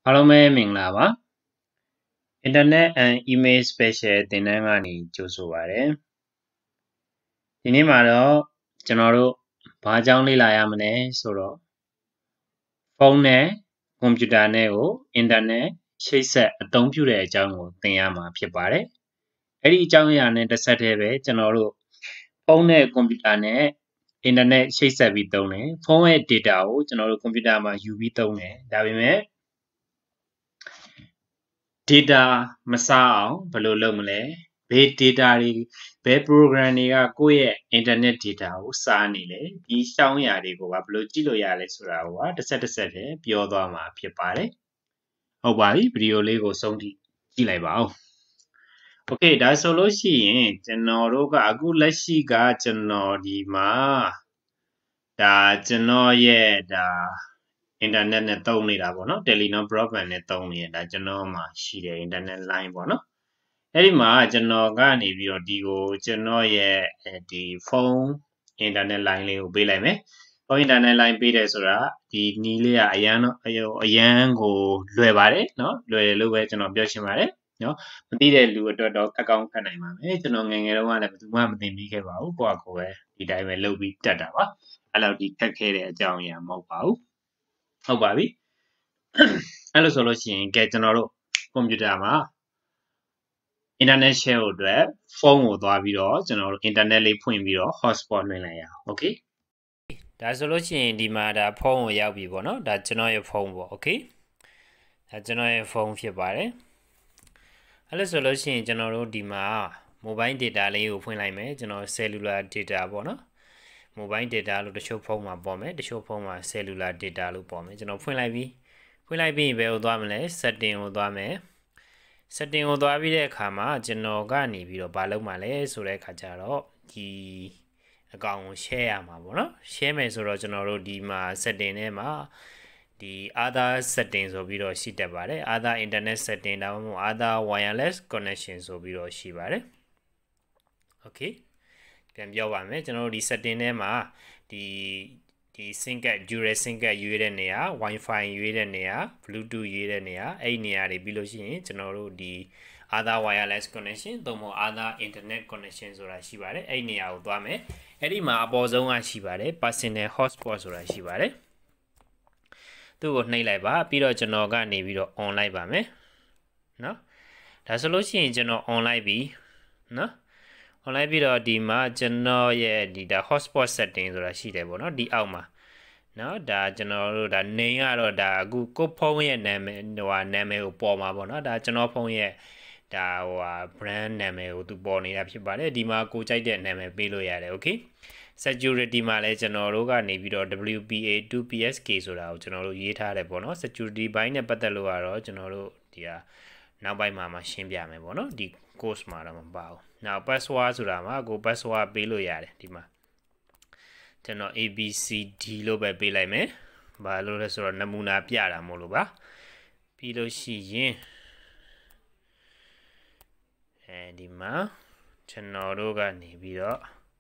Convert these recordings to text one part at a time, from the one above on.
အားလုံးပဲမင်္ဂလာပါ Internet and Email Special သင်တန်းကနေကြိုဆိုပါရစေဒီနေ့မှာတော့ကျွန်တော်တို့ဘာအကြောင်းလေ့လာရမလဲဆိုတော့ဖုန်းနဲ့ကွန်ပျူတာနဲ့ကို Internet ချိတ်ဆက်အသုံးပြုတဲ့အကြောင်းကိုသင်ရမှာဖြစ်ပါတယ်အဲ့ဒီအကြောင်းအရာနဲ့တစ်ဆက်တည်းပဲကျွန်တော်တို့ဖုန်းနဲ့ကွန်ပျူတာနဲ့ Internet ချိတ်ဆက်ပြီးသုံးတယ်ဖုန်းရဲ့ data ကိုကျွန်တော်တို့ကွန်ပျူတာမှာယူပြီးသုံးတယ်ဒါပေမဲ့data မစားအောင်ဘယ်လိုလုပ်မလဲဘယ် data တွေဘယ် program တွေကကိုယ့်ရဲ့ internet data ကိုစားနေလဲဒီရှောင်းရာတွေကိုဘယ်လိုကြည့်လို့ရလဲဆိုတာကိုတစ်ဆက်တည်းပြောသွားမှာဖြစ်ပါတယ်ဟုတ်ပါပြီဗီဒီယိုလေးကိုဆုံးထိကြည့်လိုက်ပါဦး okay ဒါဆိုလို့ရှိရင်ကျွန်တော်တို့ကအခုလက်ရှိကကျွန်တော်ဒီမှာဒါကျွန်တော်ရဲ့ဒါ internet နဲ့သုံးနေတာပေါ့နော် Telenor broadband နဲ့သုံးနေတာဒါကျွန်တော်မှာရှိတယ် internet line ပေါ့နော်အဲ့ဒီမှာကျွန်တော်ကနေပြီးတော့ဒီကိုကျွန်တော်ရဲ့ဒီဖုန်း internet line လေးကိုပေးလိုက်မယ်ဖုန်း internet line ပေးတယ်ဆိုတာဒီနီးလေးကအရန်ကိုလွယ်ပါတယ်နော်လွယ်တယ်လို့ပဲကျွန်တော်ပြောရှင်းပါတယ်နော်မသိတဲ့လူအတွက်တော့ခက်ကောင်းခက်နိုင်ပါမယ်ကျွန်တော်ငယ်ငယ်တုန်းကလည်းဘယ်သူမှမသိမိခဲ့ပါဘူးကိုယ့်အကိုပဲဒီတိုင်းပဲလုပ်ပြီးတက်တာပါအဲ့လောက်ဒီခက်ခဲတဲ့အကြောင်းအရာမဟုတ်ပါဘူးဟုတ်ပါပြီအဲ့လိုဆိုလို့ရှိရင်ကဲကျွန်တော်တို့ကွန်ပျူတာမှာ internet share ကိုအတွက်ဖုန်းကိုသွားပြီးတော့ကျွန်တော်တို့ internet လေးဖွင့်ပြီးတော့ hotspot လွှင့်လိုက်ရအောင် okay ဒါဆိုလို့ရှိရင်ဒီမှာဒါဖုန်းကိုရောက်ပြီပေါ့နော်ဒါကျွန်တော်ရဲ့ဖုန်းပေါ့ okay ဒါကျွန်တော်ရဲ့ဖုန်းဖြစ်ပါတယ်အဲ့လိုဆိုလို့ရှိရင်ကျွန်တော်တို့ဒီမှာ mobile data လေးကိုဖွင့်လိုက်မယ်ကျွန်တော် cellular data ပေါ့နော် mobile data လို့တချို့ဖုန်းမှာပေါ်မယ်တချို့ဖုန်းမှာ cellular data လို့ပေါ်မယ်ကျွန်တော်ဖွင့်လိုက်ပြီးဘယ်ကိုသွားမလဲ setting ကိုသွားမယ် setting ကိုသွားပြီးတဲ့အခါမှာကျွန်တော်ကနေပြီးတော့ဘာလုပ်မှာလဲဆိုတဲ့အခါကျတော့ဒီအကောင့်ကို share ရမှာပေါ့နော် share မယ်ဆိုတော့ကျွန်တော်တို့ဒီမှာ setting ထဲမှာဒီ other setting ဆိုပြီးတော့ရှိတတ်ပါတယ် other internet setting ဒါမှမဟုတ် other wireless connection ဆိုပြီးတော့ရှိပါတယ် okay ပြန်ပြောပါမယ်ကျွန်တော်တို့ဒီ setting ထဲမှာဒီ sync dual sync ရွေးတဲ့နေရာ Wi-Fi ရွေးတဲ့နေရာ Bluetooth ရွေးတဲ့နေရာအဲ့ဒီနေရာတွေပြီးလို့ရှိရင်ကျွန်တော်တို့ဒီ other wireless connection သို့မဟုတ် other internet connection ဆိုတာရှိပါတယ်အဲ့ဒီနေရာကိုသွားမယ်အဲ့ဒီမှာအပေါ်ဆုံးကရှိပါတယ် personal hotspot ဆိုတာရှိပါတယ်သူ့ကိုနှိပ်လိုက်ပါပြီးတော့ကျွန်တော်ကနေပြီးတော့ on လိုက်ပါမယ်နော်ဒါဆိုလို့ရှိရင်ကျွန်တော် on လိုက်ပြီနော်online ပြီးတော့ဒီမှာကျွန်တော်ရဲ့ဒီဒါ hotspot setting ဆိုတာရှိတယ်ပေါ့နော်ဒီအောက်မှာနော်ဒါကျွန်တော်တို့ဒါ name ကတော့ဒါအခုကိုဖုန်းရဲ့နာမည်နာမည်ကိုပေါ်မှာပေါ့နော်ဒါကျွန်တော်ဖုန်းရဲ့ဒါbrand နာမည်ကိုသူပေါ်နေတာဖြစ်ပါတယ်ဒီမှာကိုကြိုက်တဲ့နာမည်ပေးလို့ရတယ် okay security မှာလည်းကျွန်တော်တို့ကနေပြီးတော့ WPA2PSK ဆိုတာကိုကျွန်တော်တို့ရေးထားတယ်ပေါ့နော် security ဘိုင်းနဲ့ပတ်သက်လို့ကတော့ကျွန်တော်တို့ဒီဟာနောက်ပိုင်းမှာရှင်းပြမယ်ပေါ့နော်ဒီ course မှာတော့မပါဘူးနောက် password ဆိုတာမှာကို password ပေးလို့ရတယ်ဒီမှာကျွန်တော် ABCD လို့ပဲပေးလိုက်မယ်ဘာလို့လဲဆိုတော့နမူနာပြတာမို့လို့ပါပြီးလို့ရှိရင်ဒီမှာကျွန်တော်တို့ကနေပြီးတော့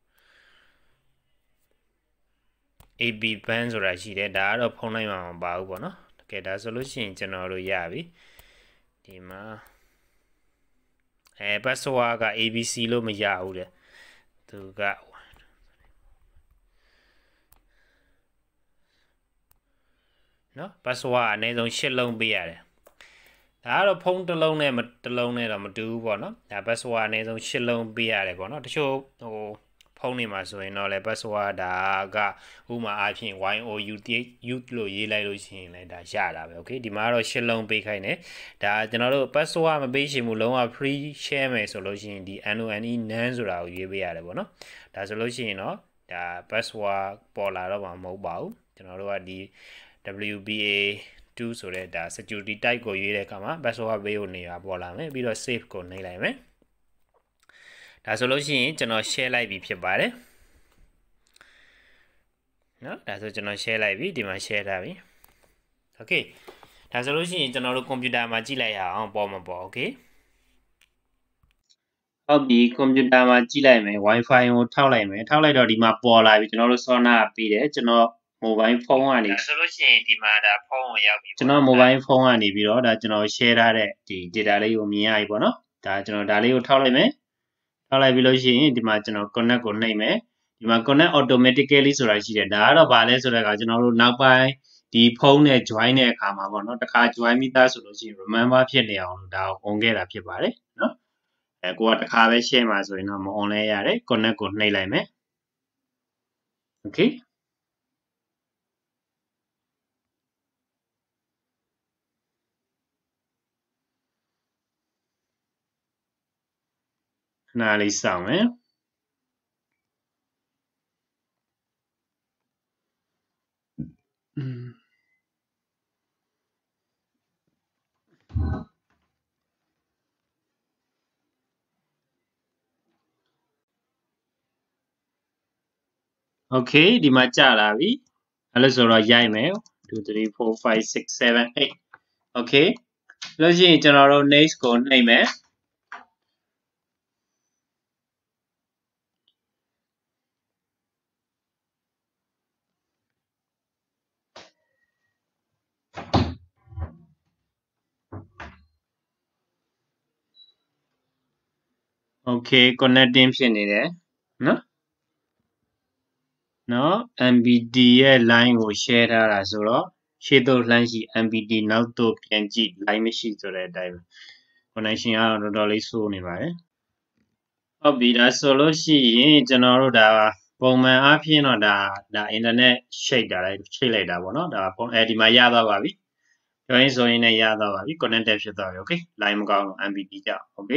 AB band ဆိုတာရှိတယ်ဒါကတော့ဖုန်းလိုက်မှာမပါဘူးပေါ့နော်တကယ်ဒါဆိုလို့ရှိရင်ကျွန်တော်တို့ရပြီဒီမှာpassword က ABC လို့မရဘူးတဲ့သူကနော် password အနည်းဆုံး8လုံးပေးရတယ်ဒါကတော့ဖုန်းတစ်လုံးနဲ့တော့မတူဘူးပေါ့နော်ဒါ password အနည်းဆုံး8လုံးပေးရတယ်ပေါ့နော်တချို့ဖုန်းတွေမှာဆိုရင်တော့လေ password ဒါကဥမာအားဖြင့် YOUTH လို့ရေးလိုက်လို့ရှိရင်လည်းဒါရတာပဲ okay ဒီမှာတော့8လုံးပေးခိုင်းတယ်ဒါကျွန်တော်တို့ password မပေးရှင်ဘူးလုံးဝ free share မယ်ဆိုလို့ရှိရင်ဒီ none ဆိုတာကိုရွေးပေးရတယ်ပေါ့နော်ဒါဆိုလို့ရှိရင်တော့ဒါ password ပေါ်လာတော့မှာမဟုတ်ပါဘူးကျွန်တော်တို့ကဒီ WPA2 ဆိုတဲ့ဒါ security type ကိုရွေးတဲ့အခါမှာ password ပေးဖို့နေရာပေါ်လာမယ်ပြီးတော့ save ကိုနှိပ်လိုက်မယ်ဒါဆိုလို့ရှိရင်ကျွန်တော် share လိုက်ပြီဖြစ်ပါတယ်နော်ဒါဆိုကျွန်တော် share လိုက်ပြီဒီမှာ share ထားပြီ okay ဒါဆိုလို့ရှိရင်ကျွန်တော်တို့ကွန်ပျူတာမှာကြည့်လိုက်ရအောင်ပေါ်မှာပေါ့ okay ဟုတ်ပြီကွန်ပျူတာမှာကြည့်လိုက်မယ် Wi-Fi ကိုထောက်လိုက်မယ်ထောက်လိုက်တော့ဒီမှာပေါ်လာပြီကျွန်တော်တို့ Sona ပေးတယ်ကျွန်တော် mobile phone ကနေဆိုလို့ရှိရင်ဒီမှာဒါဖုန်းကိုရောက်ပြီကျွန်တော် mobile phone ကနေပြီးတော့ဒါကျွန်တော် share ထားတဲ့ဒီ data လေးကိုမြင်ရပြီပေါ့နော်ဒါကျွန်တော်ဒါလေးကိုထောက်လိုက်မယ်ထောက်လိုက်ပြီးလို့ရှိရင်ဒီမှာကျွန်တော် connect ကိုနှိပ်မယ်ဒီမှာ connect automatically ဆိုတာရှိတယ်ဒါကတော့ဗာလဲဆိုတဲ့အခါကျွန်တော်တို့နောက်ပိုင်းဒီဖုန်းနဲ့ join တဲ့အခါမှာပေါ့နော်တခါ join မိသားဆိုလို့ရှိရင် remember ဖြစ်နေအောင်လို့ဒါကို on ခဲ့တာဖြစ်ပါတယ်နော်ကိုကတခါပဲ share မှာဆိုရင်တော့မ on လဲရတယ် connect ကိုနှိပ်လိုက်မယ် okay ခဏလေးစောင့်မယ် okay ဒီမှာကြာလာပြီအဲ့လိုဆိုတော့ရိုက်မယ်2 3 4 5 6 7 8 okay လို့ရှိရင်ကျွန်တော်တို့ next ကိုနှိပ်မယ် okay connecting ဖြစ်နေတယ်နော် MBD ရဲ့ line ကို share ထားတာဆိုတော့ရှေ့သို့လှမ်းရှိ MBD နောက်သို့ပြန်ကြည့် line မရှိဆိုတဲ့အတိုင်း connection ကတော့တော်တော်လေးဆိုးနေပါတယ်ဟုတ်ပြီဒါဆိုလို့ရှိရင်ကျွန်တော်တို့ဒါပုံမှန်အားဖြင့်တော့ဒါ internet ရှိတ်တာလိုက်ချိတ်လိုက်တာပေါ့နော်ဒါဒီမှာရသွားပါပြီပြောရင်းဆိုရင်လည်းရသွားပါပြီ connected ဖြစ်သွားပြီ okay line မကောင်းလို့ MBD ကြောင့် okay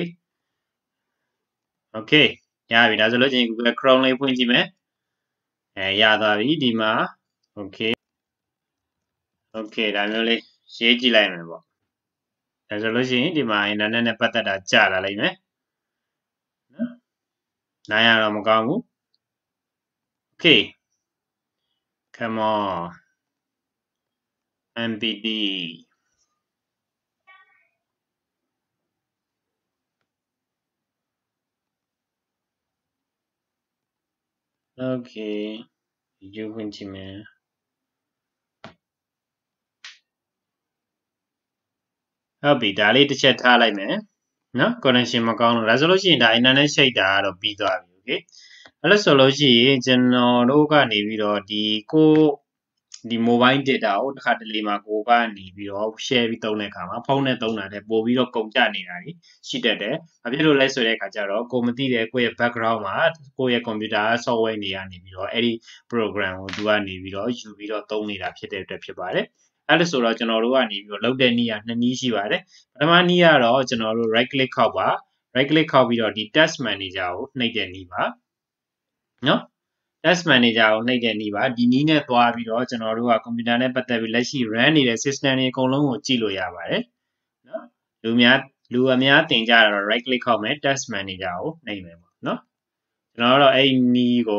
okay ရပြီဒါဆိုလို့ရှိရင် Google Chrome လေးဖွင့်ကြည့်မယ်ရသွားပြီဒီမှာ okay okay ဒါမျိုးလေးရေးကြည့်လိုက်မယ်ပေါ့ဒါဆိုလို့ရှိရင်ဒီမှာ internet နဲ့ပတ်သက်တာကြာလာလိမ့်မယ်နော်နိုင်ရတော့မကောင်းဘူး okay come on MBD okay ယူခွင့်ကြည့်မယ်ဟုတ်ပြီဒါလေးတစ်ချက်ထားလိုက်မယ်နော် connection မကောင်းလို့ဒါဆိုလို့ရှိရင်ဒါ internet ရှိတ်တာကတော့ပြီးသွားပြီ okay အဲ့လိုဆိုလို့ရှိရင်ကျွန်တော်တို့ကနေပြီးတော့ဒီ mobile data ကိုတစ်ခါတလေမှာကိုကနေပြီးတော့ share ပြီးသုံးတဲ့အခါမှာဖုန်းနဲ့သုံးတာတဲ့ပို့ပြီးတော့ကုန်ကျနေတာကြီးရှိတတ်တယ်။ဘာဖြစ်လို့လဲဆိုတဲ့အခါကျတော့ကိုမသိတဲ့ကိုယ့်ရဲ့ background မှာကိုယ့်ရဲ့ computer software တွေကနေပြီးတော့အဲ့ဒီ program ကိုသူကနေပြီးတော့ယူပြီးတော့သုံးနေတာဖြစ်တဲ့အတွက်ဖြစ်ပါတယ်။အဲ့ဒါဆိုတော့ကျွန်တော်တို့ကနေပြီးတော့လုပ်တဲ့နည်းက2နည်းရှိပါတယ်။ပထမနည်းကတော့ကျွန်တော်တို့ right click ခောက်ပါ right click ခောက်ပြီးတော့ဒီ task manager ကိုနှိပ်တဲ့နည်းပါနော် task manager ကိုနှိပ်တဲ့နည်းပါဒီနည်းနဲ့သွားပြီးတော့ကျွန်တော်တို့က computer နဲ့ပတ်သက်ပြီးလက်ရှိ run နေတဲ့ system တွေအကုန်လုံးကိုကြည့်လို့ရပါတယ်နော်လူအများသင်ကြတော့ right click ခောက်မယ် task manager ကိုနှိပ်မယ်ပေါ့နော်ကျွန်တော်တို့အဲ့နည်းကို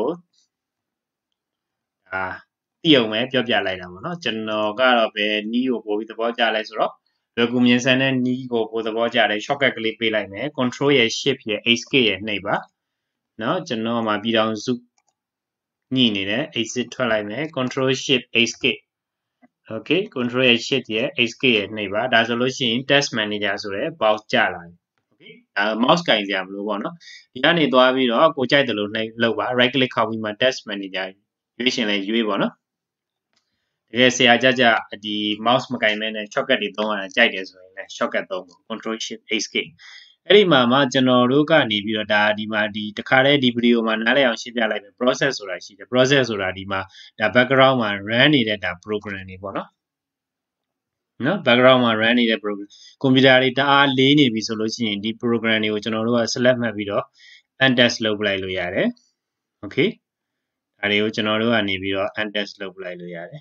သိအောင်ပဲပြောပြလိုက်တာပေါ့နော်ကျွန်တော်ကတော့ဘယ်နည်းကိုပို့ပြီးသဘောကျလဲဆိုတော့လွယ်ကူမြင်ဆန်တဲ့နည်းကိုပို့သဘောကျတယ် shortcut ကလေးပေးလိုက်မယ် control ရဲ့ shift ရဲ့ escape ရဲ့နှိပ်ပါနော်ကျွန်တော်မှာပြည်တော်စုညှိနေတယ် exit ထွက်လိုက်မယ် control shift escape okay control ရဲ့ shift ရဲ့ escape ရဲ့နှိပ်ပါဒါဆိုလို့ရှိရင် task manager ဆိုတဲ့ box ကျလာပြီ okay ဒါ mouse ကင်စရာမလိုပေါ့နော်ဒီကနေသွားပြီးတော့ကိုကြိုက်တယ်လို့နှိပ်လောက်ပါ right click ခောက်ပြီးမှ task manager ရွေးရှင်လဲရွေးပေါ့နော်တကယ်ဆရာကြဒီ mouse မကင်မဲနဲ့ shortcut တွေသုံးရတာကြိုက်တယ်ဆိုရင်လည်း shortcut သုံးဖို့ control shift escape အဲ့ဒီမှာမှကျွန်တော်တို့ကနေပြီးတော့ဒါဒီမှာဒီတခါတည်းဒီ video မှာနားလည်အောင်ရှင်းပြလိုက်မယ် process ဆိုတာရှိတယ် process ဆိုတာဒီမှာဒါ background မှာ run နေတဲ့ဒါ program တွေပေါ့နော် background မှာ run နေတဲ့ program computer တွေတအားလေးနေပြီဆိုလို့ရှိရင်ဒီ program တွေကိုကျွန်တော်တို့က select မှတ်ပြီးတော့ untest လုပ်ပလိုက်လို့ရတယ် okay ဒါတွေကိုကျွန်တော်တို့ကနေပြီးတော့ untest လုပ်ပလိုက်လို့ရတယ်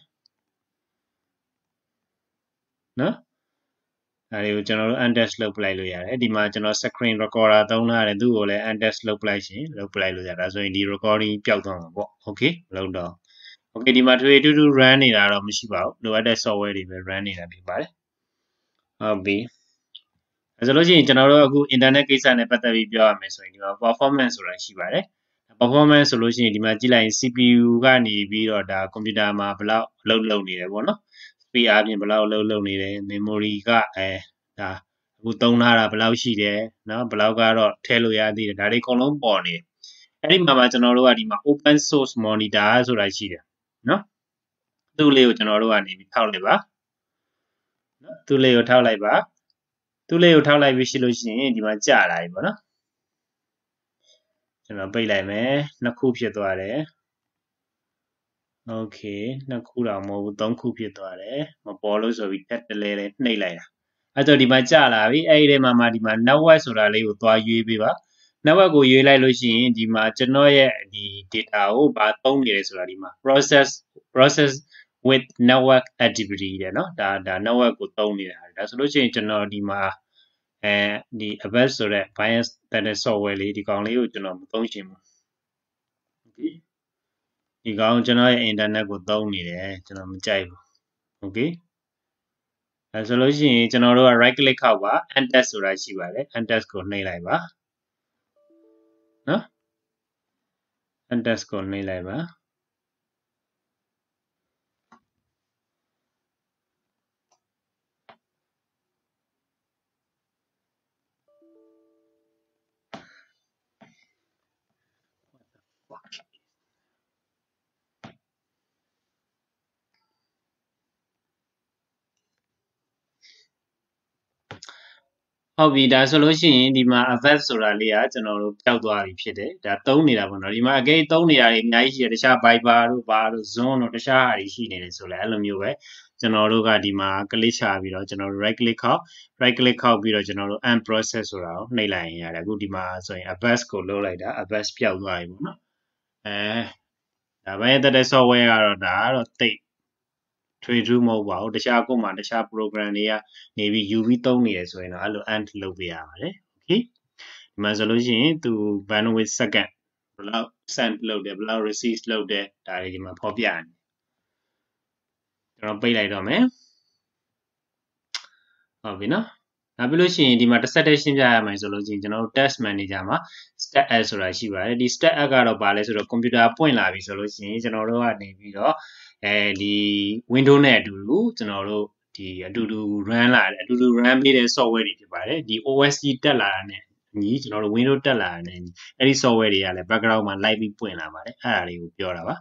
နော်ဒါတွေကိုကျွန်တော်တို့ untest လုပ်ပလိုက်လို့ရတယ်ဒီမှာကျွန်တော် screen recorder သုံးထားတယ်သူ့ကိုလည်း untest လုပ်ပလိုက်ရှင်လုပ်ပလိုက်လို့ရဒါဆိုရင်ဒီ recording ပျောက်သွားမှာပေါ့ okay မလုပ်တော့ okay ဒီမှာထွေထူးထူး run နေတာတော့မရှိပါဘူးလိုအပ်တဲ့ software တွေပဲ run နေတာဖြစ်ပါတယ်ဟုတ်ပြီအဲဆိုလို့ရှိရင်ကျွန်တော်တို့အခု internet ကိစ္စနဲ့ပတ်သက်ပြီးပြောရမယ်ဆိုရင်ဒီမှာ performance ဆိုတာရှိပါတယ် performance ဆိုလို့ရှိရင်ဒီမှာကြည့်လိုက်ရင် CPU ကနေပြီးတော့ဒါ computer မှာဘယ်လောက်အလုပ်လုပ်နေတယ်ပေါ့နော် speed အပြင်ဘယ်လောက်အလုပ်လုပ်နေတယ် memory ကဒါအခုသုံးထားတာဘယ်လောက်ရှိတယ်နော်ဘယ်လောက်ကတော့ထည့်လို့ရသေးတယ်ဒါတွေအကုန်လုံးပေါ်နေတယ်အဲ့ဒီမှာကျွန်တော်တို့ကဒီမှာ open source monitor ဆိုတာရှိတယ်နော်သူ့လေးကိုကျွန်တော်တို့ကနေပြီးထောက်လိုက်ပါနော်သူ့လေးကိုထောက်လိုက်ပါသူ့လေးကိုထောက်လိုက်ပြီးရှိလို့ရှိရင်ဒီမှာကြာလာပြီပေါ့နော်ကျွန်တော်ပိတ်လိုက်မယ်နှစ်ခုဖြစ်သွားတယ်โอเคနှစ်ခုတော့မဟုတ်ဘူးသုံးခုဖြစ်သွားတယ်မပေါ်လို့ဆိုပြီးတက်တလဲလဲနှိပ်လိုက်တာအဲ့တော့ဒီမှာကြာလာပြီအဲ့ဒီထဲမှာဒီမှာ network ဆိုတာလေးကိုသွားရွေးပေးပါ network ကိုရွေးလိုက်လို့ရှိရင်ဒီမှာကျွန်တော်ရဲ့ဒီ data ကိုဘာသုံးနေလဲဆိုတာဒီမှာ process with network activity တဲ့เนาะဒါ network ကိုသုံးနေတာဒါဆိုလို့ရှိရင်ကျွန်တော်ဒီမှာဒီ Avast ဆိုတဲ့ bias static software လေးဒီကောင်လေးကိုကျွန်တော်မသုံးချင်ဘူး okay ဒီကောင်ကျွန်တော်ရဲ့ internet ကိုသုံးနေတယ်ကျွန်တော်မကြိုက်ဘူး okay အဲဆိုလို့ရှိရင်ကျွန်တော်တို့က right click ခောက်ပါ untest ဆိုတာရှိပါတယ် untest ကိုနှိပ်လိုက်ပါနော် untest ကိုနှိပ်လိုက်ပါဟုတ်ပြီဒါဆိုလို့ရှိရင်ဒီမှာ Avast ဆိုတာလေးကကျွန်တော်တို့ပျောက်သွားပြီဖြစ်တယ်ဒါသုံးနေတာပေါ့နော်ဒီမှာအကိသုံးနေတာတွေအများကြီးရှိတယ်တခြား Viber တို့ဘာတို့ Zoom တို့တခြားဟာတွေရှိနေတယ်ဆိုလဲအဲ့လိုမျိုးပဲကျွန်တော်တို့ကဒီမှာ click ချပြီးတော့ကျွန်တော်တို့ right click ခောက်ပြီးတော့ကျွန်တော်တို့ unprocess ဆိုတာကိုနှိပ်လိုက်ရင်ရတယ်အခုဒီမှာဆိုရင် Avast ကိုလုပ်လိုက်တာ Avast ပျောက်သွားပြီပေါ့နော်ဒါပဲတဲ့ software ကတော့ဒါကတော့တိတ်ထွေထူးမဟုတ်ပါဘူးတခြားကိုမှတခြား program တွေကနေပြီးယူပြီးသုံးနေရဆိုရင်တော့အဲ့လို ant လုပ်ပေးရပါတယ် okay ဒီမှာဆိုလို့ရှိရင်သူ bandwidth second ဘယ်လောက် send လုပ်တယ်ဘယ်လောက် receive လုပ်တယ်ဒါတွေဒီမှာဖော်ပြနေကျွန်တော်ပိတ်လိုက်တော့မယ်ဟုတ်ပြီနော်နောက်ပြီးလို့ရှိရင်ဒီမှာတစ်ဆက်တည်းရှင်းပြရမှာဆိုလို့ရှိရင်ကျွန်တော်တို့ test manager မှာ stat add ဆိုတာရှိပါတယ်ဒီ stat add ကတော့ဘာလဲဆိုတော့ computer ပွင့်လာပြီဆိုလို့ရှိရင်ကျွန်တော်တို့ကနေပြီးတော့ဒီ window နဲ့အတူတူကျွန်တော်တို့ဒီအတူတူ run လာတယ်အတူတူ run ပေးတဲ့ software တွေဖြစ်ပါတယ်ဒီ OS တက်လာတာနဲ့ညီကျွန်တော်တို့ window တက်လာတာနဲ့အဲ့ဒီ software တွေကလည်း background မှာ live ပြီးပွင့်လာပါတယ်အဲ့ဒါလေးကိုပြောတာပါ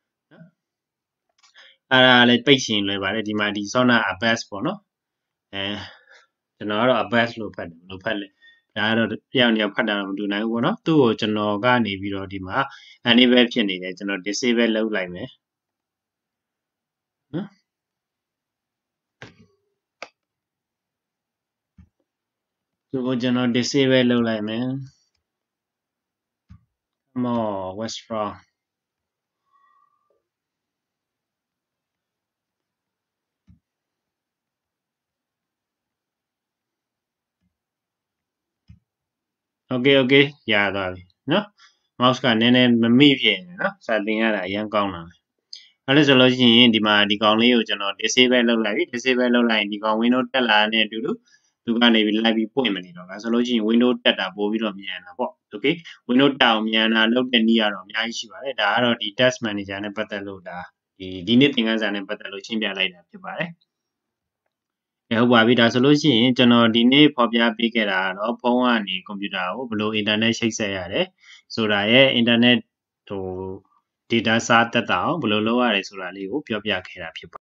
အဲ့ဒါလည်းပိတ်ရှင်လွယ်ပါတယ်ဒီမှာဒီ Sona Avast ပေါ့နော်ကျွန်တော်ကတော့ Avast လို့ဖတ်တယ်ဘယ်လိုဖတ်လဲဒါကတော့တယောက်ဖတ်တာတော့မတူနိုင်ဘူးပေါ့နော်သူ့ကိုကျွန်တော်ကနေပြီးတော့ဒီမှာ enable ဖြစ်နေတယ်ကျွန်တော် disable လုပ်လိုက်မယ်နော်သူ့ကိုကျွန်တော် disable လုပ်လိုက်မယ် come on what's wrong okay ရသွားပြီနော် mouse ကနည်းနည်းမမိဖြစ်နေနော်စာသင်ရတာအရင်ကောင်းလာတယ်အဲ့ဒါဆိုလို့ရှိရင်ဒီမှာဒီကောင်လေးကိုကျွန်တော် disable လုပ်လိုက်ပြီ disable လုပ်လိုက်ရင်ဒီကောင် window တက်လာတဲ့အတူတူသူကနေပြီး live ပြီးပွင့်မနေတော့ဘူးဆိုလို့ရှိရင် window တက်တာပို့ပြီးတော့မြန်တာပေါ့ okay window တက်အောင်မြန်တာလုပ်တဲ့နည်းကတော့အများကြီးရှိပါတယ်ဒါကတော့ဒီ test manager နဲ့ပတ်သက်လို့ဒါဒီနေ့သင်ခန်းစာနဲ့ပတ်သက်လို့ရှင်းပြလိုက်တာဖြစ်ပါတယ်ဟုတ်ပါပြီဒါဆိုလို့ရှိရင်ကျွန်တော်ဒီနေ့ဖော်ပြပေးခဲ့တာကတော့ဖုန်းကနေကွန်ပျူတာကိုဘယ်လို internet ချိတ်ဆက်ရတယ်ဆိုတာရဲ့ internet data စားတက်တာအောင်ဘယ်လိုလုပ်ရလဲဆိုတာလေးကိုပြောပြခဲ့တာဖြစ်ပါ